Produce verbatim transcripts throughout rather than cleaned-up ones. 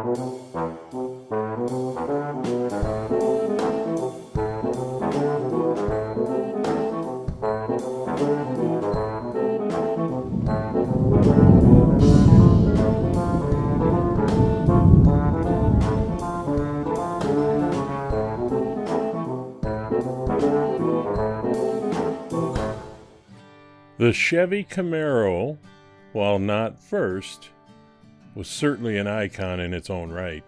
The Chevy Camaro, while not first, was certainly an icon in its own right.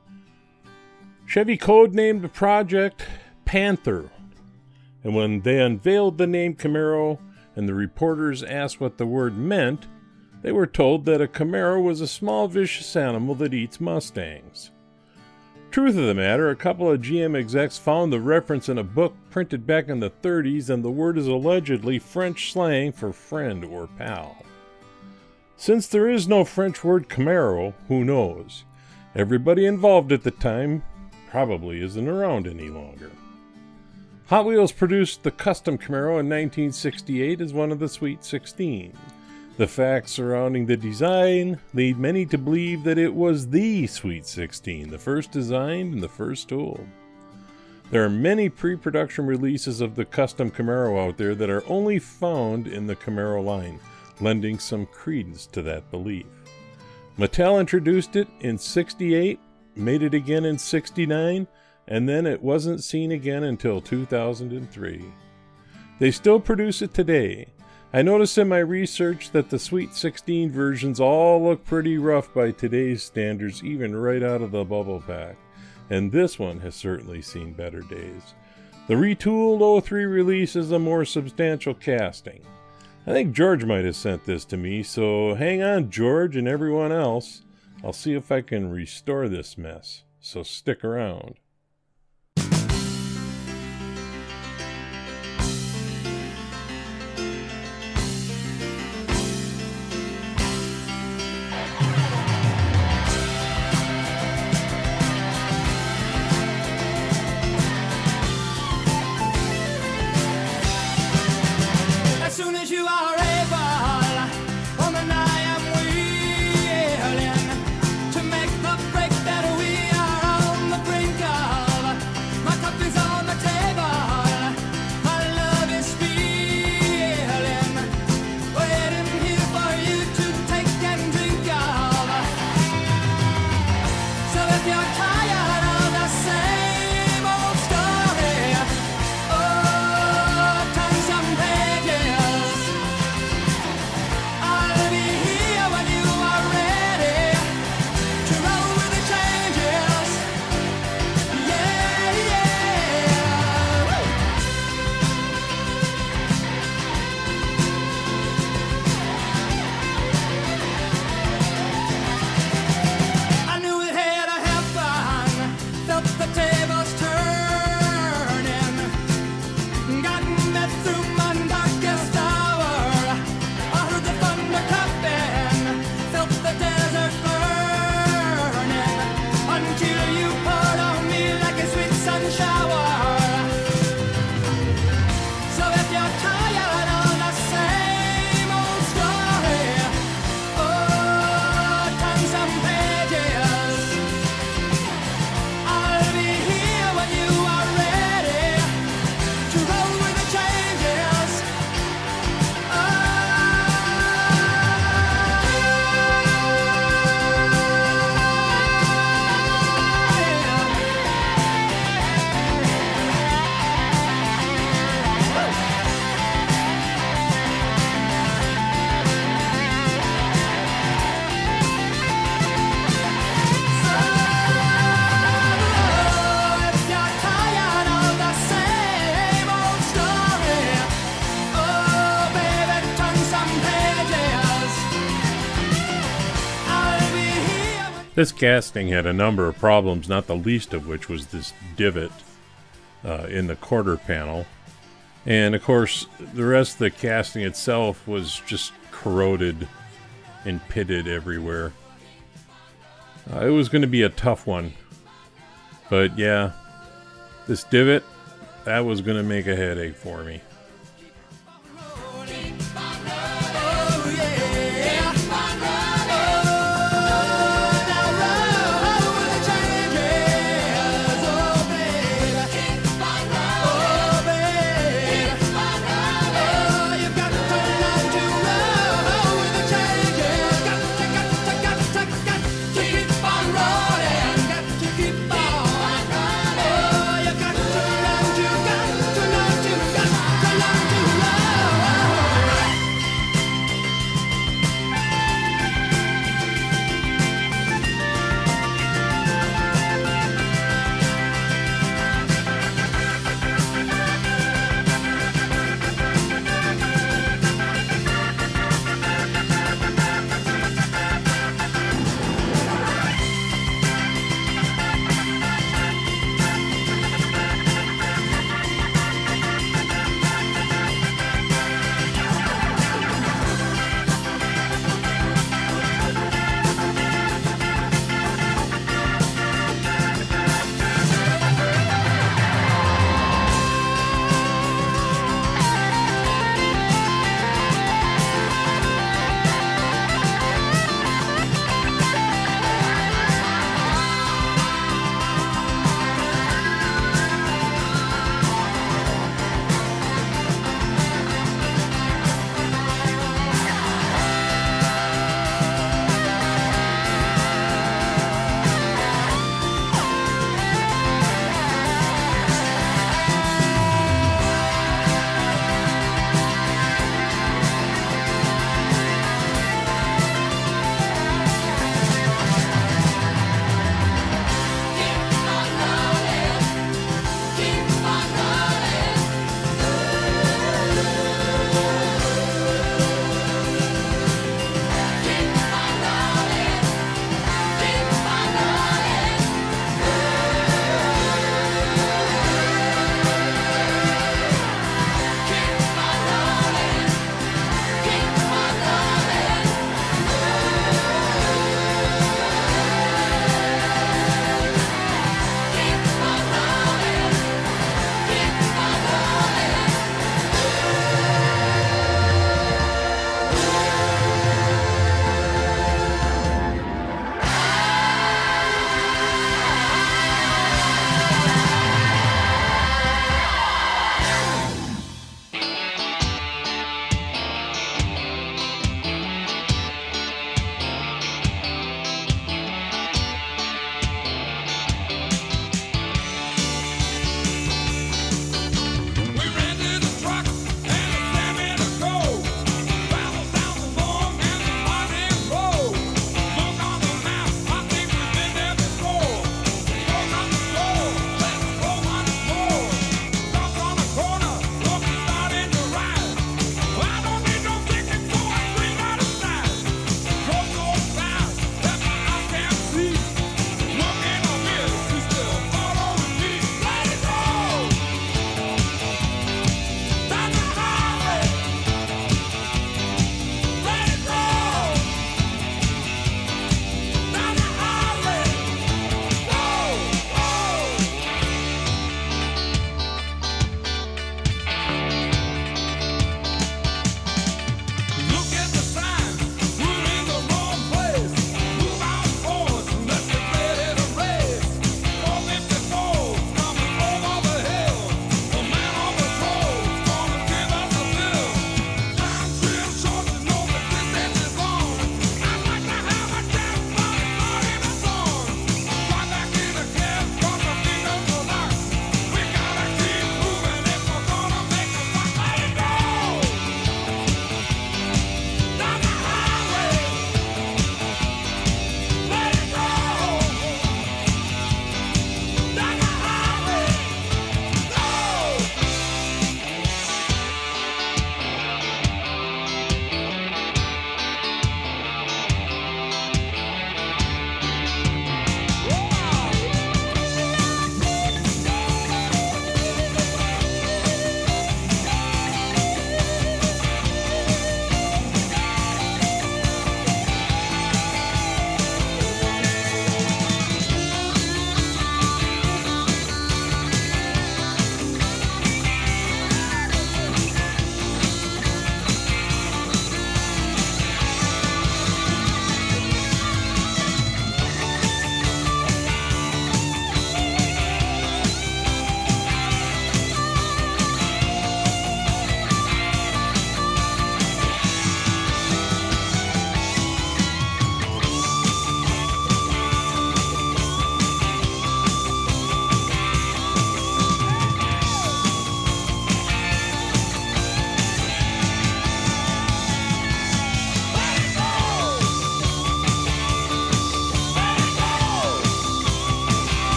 Chevy codenamed the project Panther, and when they unveiled the name Camaro and the reporters asked what the word meant, they were told that a Camaro was a small vicious animal that eats Mustangs. Truth of the matter, a couple of G M execs found the reference in a book printed back in the thirties, and the word is allegedly French slang for friend or pal. Since there is no French word Camaro, who knows? Everybody involved at the time probably isn't around any longer. Hot Wheels produced the custom Camaro in nineteen sixty-eight as one of the Sweet sixteen. The facts surrounding the design lead many to believe that it was the Sweet sixteen, the first designed and the first tooled. There are many pre-production releases of the custom Camaro out there that are only found in the Camaro line, lending some credence to that belief. Mattel introduced it in sixty-eight, made it again in sixty-nine, and then it wasn't seen again until two thousand three. They still produce it today. I noticed in my research that the Sweet sixteen versions all look pretty rough by today's standards, even right out of the bubble pack. And this one has certainly seen better days. The retooled oh three release is a more substantial casting. I think George might have sent this to me, so hang on, George and everyone else. I'll see if I can restore this mess, so stick around. This casting had a number of problems, not the least of which was this divot uh, in the quarter panel. And of course, the rest of the casting itself was just corroded and pitted everywhere. Uh, it was going to be a tough one. But yeah, this divot, that was going to make a headache for me.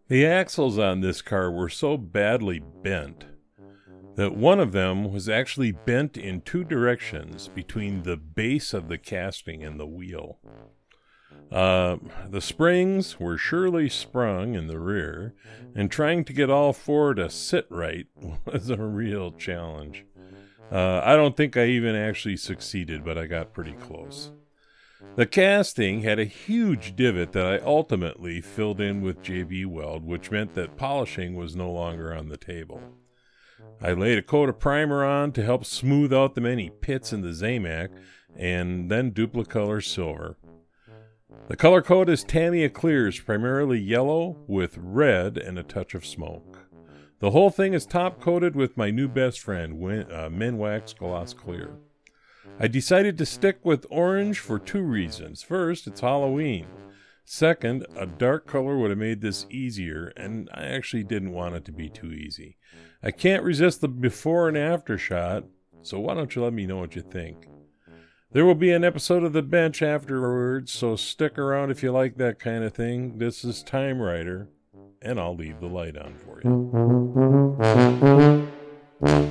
The axles on this car were so badly bent that one of them was actually bent in two directions between the base of the casting and the wheel. Uh, the springs were surely sprung in the rear, and trying to get all four to sit right was a real challenge. Uh, I don't think I even actually succeeded, but I got pretty close. The casting had a huge divot that I ultimately filled in with J B weld, which meant that polishing was no longer on the table. I laid a coat of primer on to help smooth out the many pits in the Zamac, and then Duplicolor silver. The color code is Tamiya Clears, primarily yellow with red and a touch of smoke. The whole thing is top coated with my new best friend, Win- uh, Minwax Gloss Clear. I decided to stick with orange for two reasons. First, it's Halloween. Second, a dark color would have made this easier, and I actually didn't want it to be too easy. I can't resist the before and after shot, so why don't you let me know what you think? There will be an episode of The Bench afterwards, so stick around if you like that kind of thing. This is Time Rider, and I'll leave the light on for you.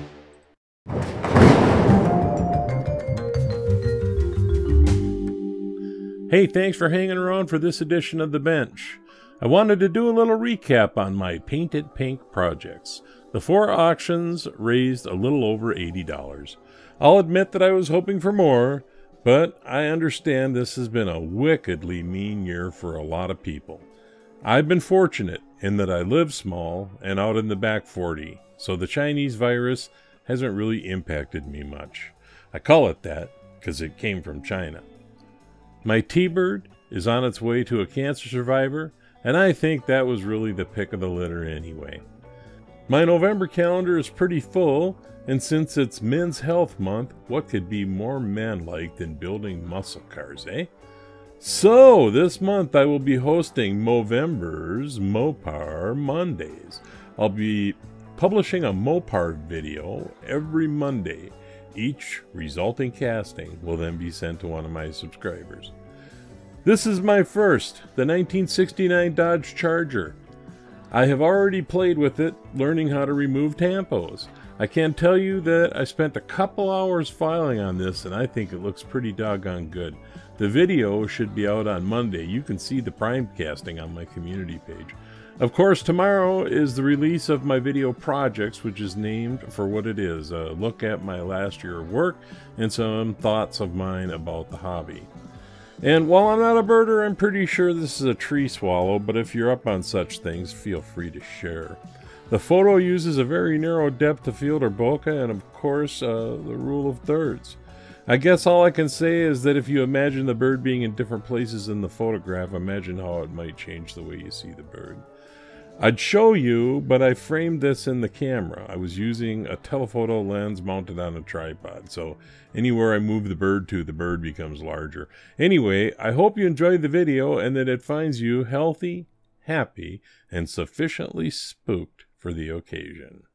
Hey, thanks for hanging around for this edition of The Bench. I wanted to do a little recap on my Painted Pink projects. The four auctions raised a little over eighty dollars. I'll admit that I was hoping for more, but I understand this has been a wickedly mean year for a lot of people. I've been fortunate in that I live small and out in the back forty, so the Chinese virus hasn't really impacted me much. I call it that because it came from China. My T-Bird is on its way to a cancer survivor, and I think that was really the pick of the litter anyway. My November calendar is pretty full, and since it's Men's Health Month, what could be more man-like than building muscle cars, eh? So, this month I will be hosting Movember's Mopar Mondays. I'll be publishing a Mopar video every Monday. Each resulting casting will then be sent to one of my subscribers. This is my first, the nineteen sixty-nine Dodge Charger. I have already played with it, learning how to remove tampos. I can tell you that I spent a couple hours filing on this, and I think it looks pretty doggone good. The video should be out on Monday. You can see the prime casting on my community page. Of course, tomorrow is the release of my video projects, which is named for what it is, a look at my last year of work and some thoughts of mine about the hobby. And while I'm not a birder, I'm pretty sure this is a tree swallow, but if you're up on such things, feel free to share. The photo uses a very narrow depth of field or bokeh, and of course, uh, the rule of thirds. I guess all I can say is that if you imagine the bird being in different places in the photograph, imagine how it might change the way you see the bird. I'd show you, but I framed this in the camera. I was using a telephoto lens mounted on a tripod, so anywhere I move the bird to, the bird becomes larger. Anyway, I hope you enjoyed the video and that it finds you healthy, happy, and sufficiently spooked for the occasion.